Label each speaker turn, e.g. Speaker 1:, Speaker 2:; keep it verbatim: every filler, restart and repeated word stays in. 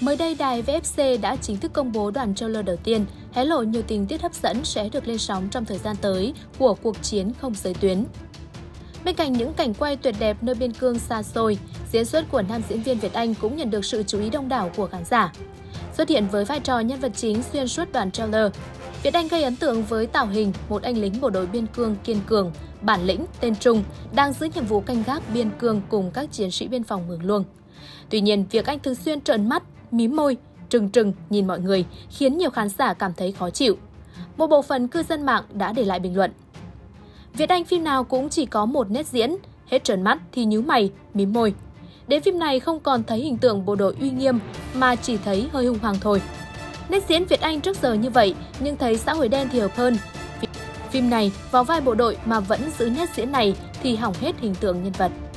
Speaker 1: Mới đây, đài vê ép xê đã chính thức công bố đoạn trailer đầu tiên, hé lộ nhiều tình tiết hấp dẫn sẽ được lên sóng trong thời gian tới của cuộc chiến không giới tuyến. Bên cạnh những cảnh quay tuyệt đẹp nơi biên cương xa xôi, diễn xuất của nam diễn viên Việt Anh cũng nhận được sự chú ý đông đảo của khán giả. Xuất hiện với vai trò nhân vật chính xuyên suốt đoạn trailer, Việt Anh gây ấn tượng với tạo hình một anh lính bộ đội biên cương kiên cường, bản lĩnh, tên Trung, đang giữ nhiệm vụ canh gác biên cương cùng các chiến sĩ biên phòng Mường Luông. Tuy nhiên, việc anh thường xuyên trợn mắt, mím môi, trừng trừng nhìn mọi người khiến nhiều khán giả cảm thấy khó chịu. Một bộ phận cư dân mạng đã để lại bình luận: Việt Anh phim nào cũng chỉ có một nét diễn, hết trợn mắt thì nhíu mày, mím môi. Đến phim này không còn thấy hình tượng bộ đội uy nghiêm mà chỉ thấy hơi hung hăng thôi. Nét diễn Việt Anh trước giờ như vậy nhưng thấy xã hội đen thì hợp hơn. Phim này vào vai bộ đội mà vẫn giữ nét diễn này thì hỏng hết hình tượng nhân vật.